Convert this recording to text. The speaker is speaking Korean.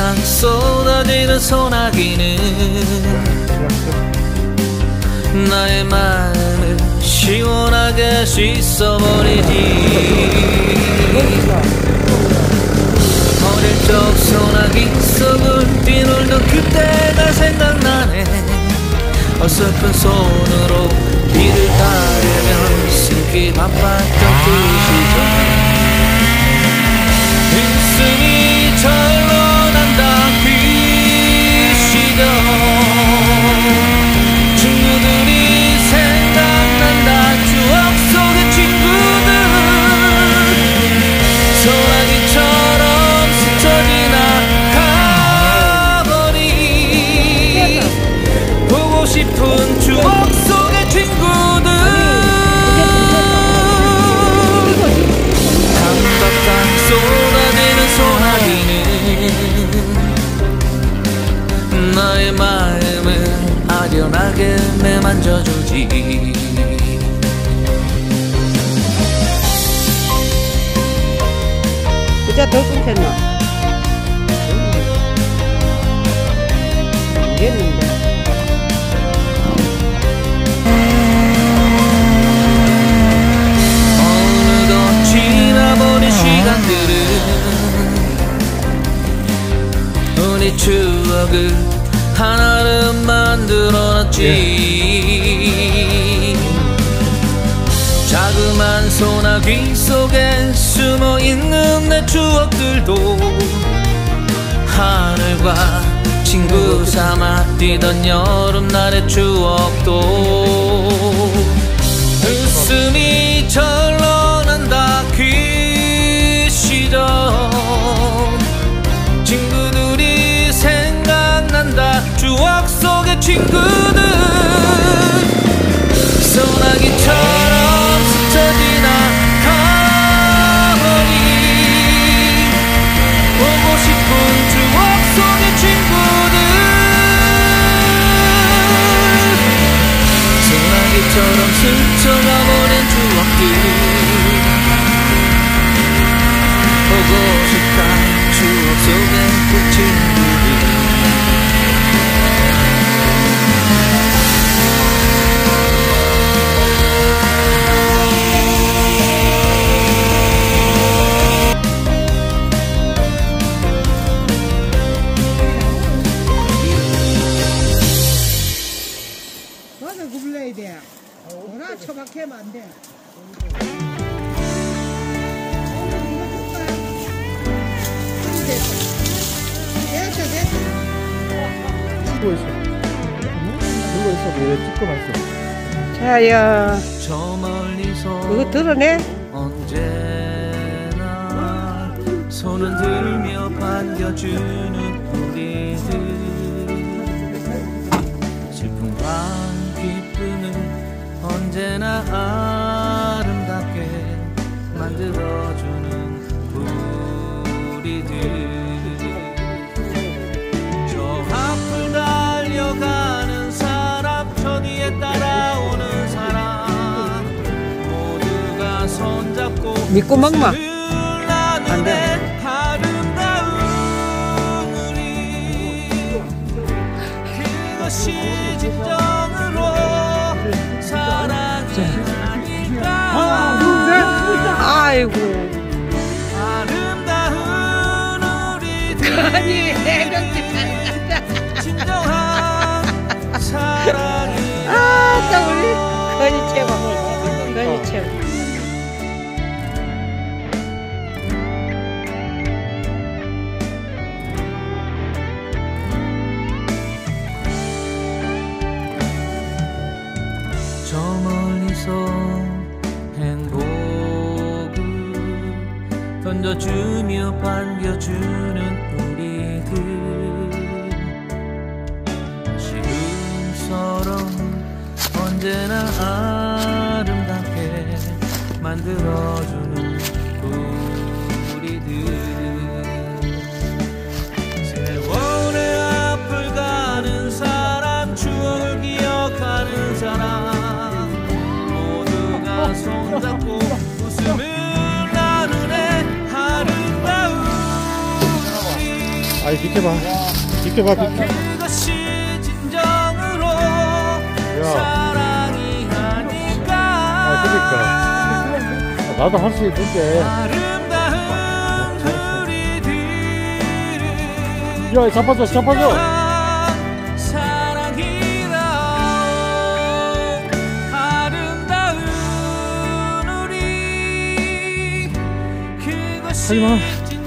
팡팡 쏟아지는 소나기는 나의 마음을 시원하게 씻어버리지. 어릴 적 소나기 속을 뛰놀던 그때가 생각나네. 어설픈 손으로 비를 가르며 숨기 바빴던 그 시절. 웃음이 절로 난다 그 시절. 친구들이 생각난다 추억 속의 친구들. 소나기처럼 스쳐 지나가버린 보고 싶은 추억 속의 친구들. 강박강 쏟아지는 소나기는 나의 마음을 아련하게 매만져주지. 그자 더 끊겼나? 됐는데. 어느덧 지나버린 시간들은 우리 추억을 하나를 만들어놨지. 자그만 소나기 속에 숨어있는 내 추억들도 하늘과 친구 삼아 뛰던 여름날의 추억도 웃음이 절로 난다 그 시절. 친구들이 생각난다 추억 속의 친구들. 소나기처럼 스쳐 지나가버린 보고 싶은 추억 속의 친구들. 소나기처럼 스쳐가버린 추억들. 보고 싶다 추억 속의 그 친구들. 맞아, 굽려야 돼. 뭐라 처박하면 안 돼. 됐어. 찍고 있어. 들고 있어. 왜 찍고 말있어. 자야, 저 멀리서 그거 들어내? 언제나 손을 들며 반겨주는 우리들. 슬픔과 기쁨을 언제나 아름답게 만들어주는 우리들. 저 앞을 달려가는 사람, 저 뒤에 따라오는 사람, 모두가 손잡고 믿고 먹마. 안 돼. 아름다운 우리. 그것이 진정으로 사랑이 아닐까. 아이고. 아름다운 우리들. 아니, 해병대. 진정한 사랑이. 아따, 우리 건이 채워. 건이 채워. 저 멀리서 행복을 던져주며 반겨주는 우리들. 시음처럼 언제나 아름답게 만들어주는 우리들. 세월의 앞을 가는 사람, 추억을 기억하는 사람, 모두가 손잡고 웃음을 나누네. 아름다운 우리. 아니 비켜봐 비켜 그것이 진정으로 사랑이 아닐까. 그러니까 나도 할 수 있는데 아름다운 우리들을 야 잡아줘 사랑이라. 아름다운 우리 그것이 하지마. 진정으로